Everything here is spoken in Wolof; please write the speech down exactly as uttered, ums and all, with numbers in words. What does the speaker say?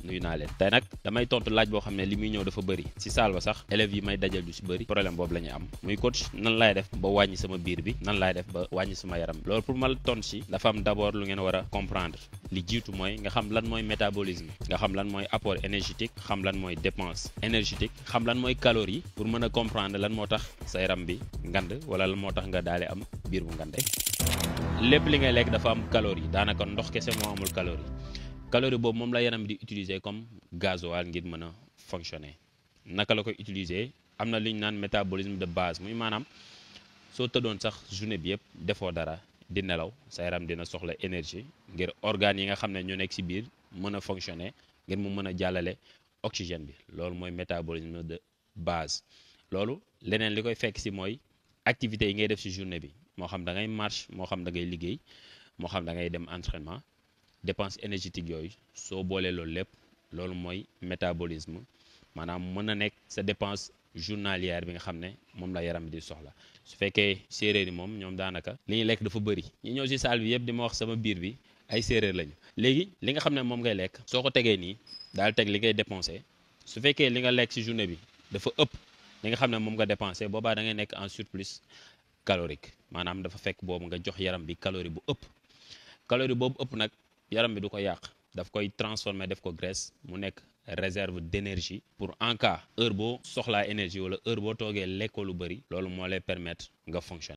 nuyu naa leen tey nag damay tontu laaj boo xam ne li muy ñëw dafa bëri si saal ba sax élèves yi may dajal du si bëri problème boobu la ñuy am muy coach nan laay def ba wàññi sama biir bi nan laay def ba wàññi sama yaram loolu pour ma tontu si dafa am d'abord lu ngeen war a comprendre li jiitu mooy nga xam lan mooy métabolisme nga xam lan mooy apport énergétique xam lan mooy dépense énergétique xam lan mooy calorie pour mën a comprendre lan moo tax sa yaram bi ngand wala lan moo tax nga daale am biir bu ngande lépp li ngay lekk dafa am calorie daanaka ndox kese moo amul calorie calorie boobu moom la yaram di utiliser comme gasoil ngir mën a fonctionner naka la koy utiliser am na lu ñu naan métabolisme de base muy maanaam soo tëddoon sax journée bi yëpp defoo dara di nelaw sa yaram dina soxla énergie ngir organes yi nga xam ne ñoo nekk ci biir mën a fonctionner ngir mu mën a jàllale oxygène bi loolu mooy métabolisme de base loolu leneen li koy fekk ci mooy activités yi ngay def ci journée bi moo xam da ngay marche moo xam da ngay liggéey moo xam da ngay dem entraînement dépense énergétique yooyu soo boolee loolu lépp loolu mooy métabolisme maanaam mën na nekk sa dépense journalière bi nga xam ne moom la yaram di soxla su fekkee séeréer yi moom ñoom daanaka li ñuy lekk dafa bëri ñi ñëw ci salle bi yëpp di ma wax sama biir bi ay séeréer lañu léegi li nga xam ne moom ngay lekk soo ko tegee nii daal teg li ngay dépensé su fekkee li nga lekk ci journée bi dafa ëpp li nga xam ne moom nga dépensé boobaa da ngay nekk en surplus calorique maanaam dafa fekk boobu nga jox yaram bi calorie bu ëpp calorie boobu ëpp nag yaram bi du ko yàq daf koy transformer def ko graisse mu nekk réserve d'énergie pour en cas heure boo soxlaa énergie wala heure boo toogee lekkoo lu bëri loolu moo lay permettre nga fonctionner